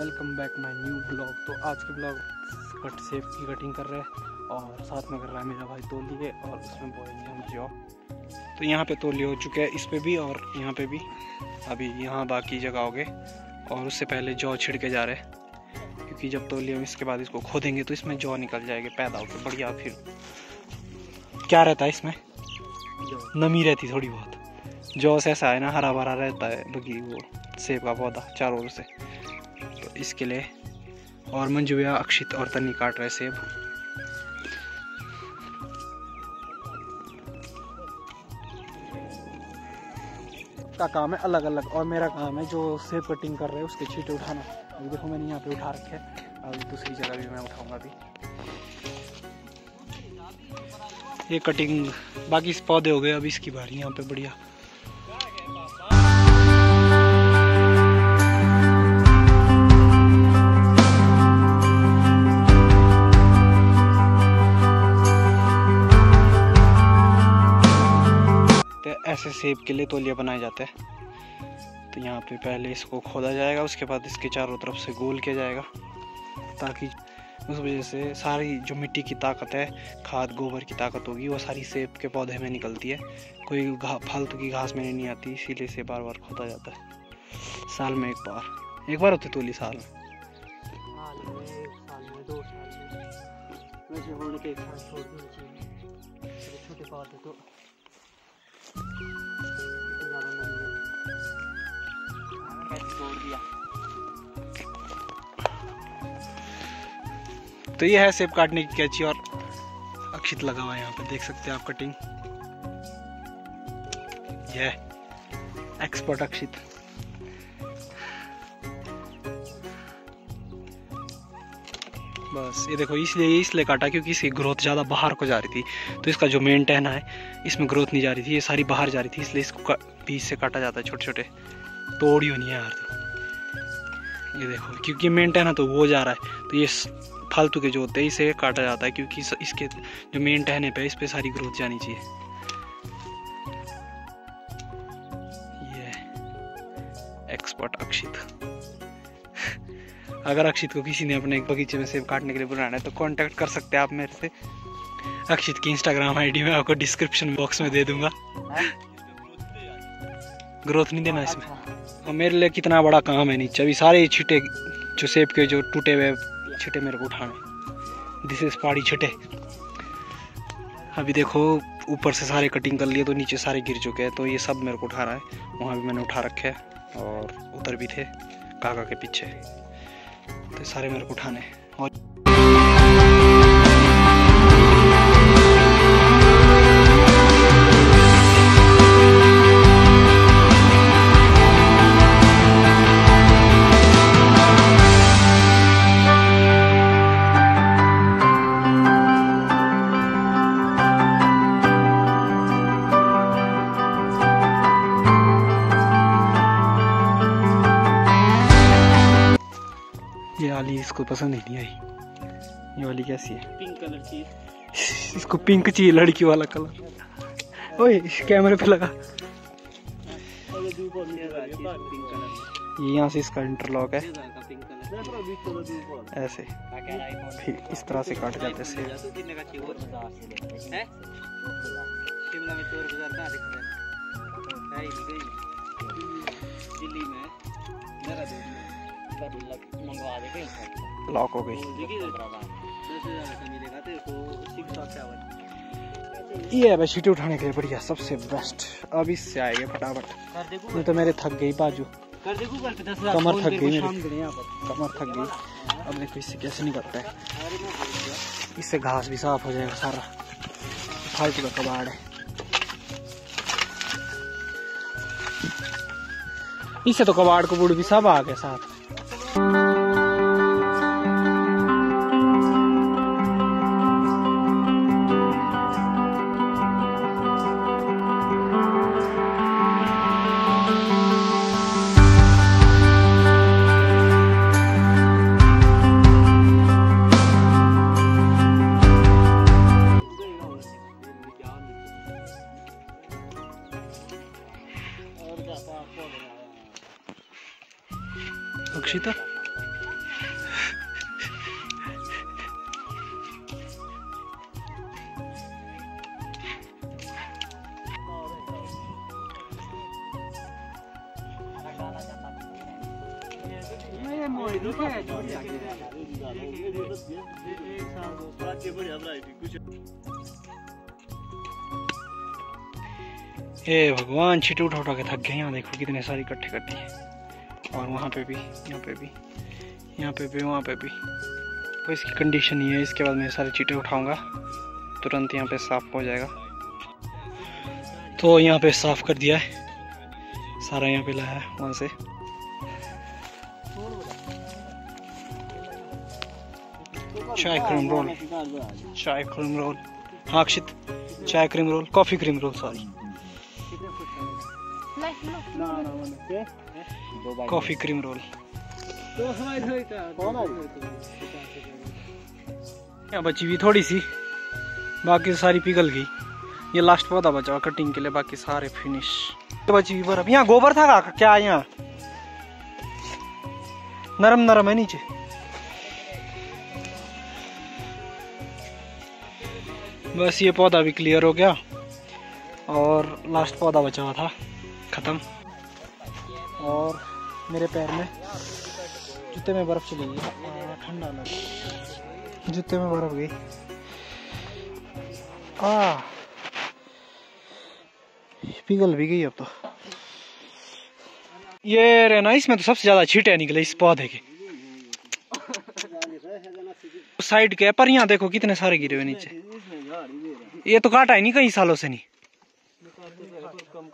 Welcome back my new blog. तो आज के ब्लॉग कट सेब की कटिंग कर रहे हैं और साथ में कर रहा है मेरा भाई तौलिए और उसमें बोएंगे हम जौ। तो यहाँ पे तौलिए हो चुके हैं, इस पे भी और यहाँ पे भी। अभी यहाँ बाकी जगह हो गए और उससे पहले जौ छिड़के जा रहे हैं, क्योंकि जब तौलिए हम इसके बाद इसको खोदेंगे तो इसमें जौ निकल जाएगी पैदा होकर बढ़िया। फिर क्या रहता है इसमें, नमी रहती थोड़ी बहुत। जौ से ऐसा है ना, हरा भरा रहता है बगी वो सेब का पौधा चारों ओर से। तो इसके लिए और मंजू भैया, अक्षित और तन्नी काट रहे सेब। का काम है अलग अलग और मेरा काम है जो सेब कटिंग कर रहे हैं उसके छींटे उठाना। अभी देखो मैंने यहाँ पे उठा रखे हैं, अभी दूसरी जगह भी मैं उठाऊंगा अभी। ये कटिंग बाकी पौधे हो गए, अभी इसकी बारी यहाँ पे बढ़िया। ऐसे सेब के लिए तौलिया बनाए जाते हैं। तो यहाँ पे पहले इसको खोदा जाएगा, उसके बाद इसके चारों तरफ से गोल किया जाएगा, ताकि उस वजह से सारी जो मिट्टी की ताकत है, खाद गोबर की ताकत होगी, वो सारी सेब के पौधे में निकलती है। कोई फालतू की घास में नहीं आती, इसीलिए इसे बार बार खोदा जाता है। साल में एक बार होती तौली साल में। छोटे पौधे तो तो ये है सेब काटने की कैंची और अक्षित लगा हुआ है यहाँ पे, देख सकते हैं आप कटिंग। ये एक्सपर्ट अक्षित। बस ये देखो, इसलिए काटा क्योंकि इसकी ग्रोथ ज़्यादा बाहर को जा रही थी। तो इसका जो मेन टहना है इसमें ग्रोथ नहीं जा रही थी, ये सारी बाहर जा रही थी, इसलिए इसको बीच से काटा जाता है। छोटे छोटे तोड़ ही नहीं है यार। तो ये देखो, क्योंकि मेन टहना तो वो जा रहा है, तो ये फालतू के जो होते हैं इसे काटा जाता है, क्योंकि इसके जो मेन टहने पे इस पे सारी ग्रोथ जानी चाहिए। ये एक्सपर्ट अक्षित। अगर अक्षित को किसी ने अपने बगीचे में सेब काटने के लिए बुलाना है तो कांटेक्ट कर सकते हैं आप मेरे से। अक्षित की इंस्टाग्राम आईडी मैं आपको डिस्क्रिप्शन बॉक्स में दे दूंगा। ग्रोथ नहीं देना इसमें। और मेरे लिए कितना बड़ा काम है नीचे, अभी सारे छिटे जो सेब के जो टूटे हुए छिटे मेरे को उठाने। दिस इज पहाड़ी छिटे। अभी देखो ऊपर से सारे कटिंग कर लिए तो नीचे सारे गिर चुके हैं, तो ये सब मेरे को उठा रहा है। वहाँ भी मैंने उठा रखे हैं और उधर भी थे काका के पीछे, तो सारे मेरे को उठाने। और ये वाली इसको पसंद ही नहीं आई। ये वाली कैसी है? पिंक कलर की। इसको पिंक चाहिए, लड़की वाला कलर। ओए कैमरे पे लगा। ये यहाँ से इसका इंटरलॉक है, ऐसे फिर इस तरह से काट जाते से। लॉक हो गई। ये है शीट उठाने के लिए बढ़िया, सबसे बेस्ट। अब इससे आएंगे फटाफट, नहीं तो मेरे थक गई बाजू, कमर थक गई, कमर थक गई। अब देखो इससे कैसे निकलता है, इससे घास भी साफ हो जाएगा सारा, फालतू का कबाड़ है। इससे तो कबाड़ कबूड़ भी सब आ गए साथ। अक्षिता हे भगवान, छींटे उठा उठा के थक गए। यहाँ देखो कितने सारी इकट्ठे करती है, और वहाँ पे भी, यहाँ पे भी, यहाँ पे भी, वहाँ पे भी। तो इसकी कंडीशन ये है। इसके बाद मैं सारे चीटे उठाऊंगा, तुरंत यहाँ पे साफ हो जाएगा। तो यहाँ पे साफ कर दिया है सारा, यहाँ पे लाया है वहाँ से। चाय क्रीम रोल, चाय क्रीम रोल, हाँ अक्षित, चाय cream roll, coffee cream roll, sorry coffee cream roll. यहाँ बची हुई थोड़ी सी, बाकी सारी पिघल गई। ये लास्ट पौधा बचा कटिंग के लिए, बाकी सारे फिनिश। बची हुई बर्फ, यहाँ गोबर था क्या? यहाँ नरम नरम है नीचे। बस ये पौधा भी क्लियर हो गया, और लास्ट पौधा बचा हुआ था खत्म। और मेरे पैर में, जूते में बर्फ चली गई, ठंडा लगा, जूते में बर्फ गई। पिघल भी गई अब तो। ये रहना, इसमें तो सबसे ज्यादा छींटे निकले इस पौधे के साइड के। पर यहाँ देखो कितने सारे गिरे हुए नीचे। ये तो काटा है नहीं कई सालों से नहीं।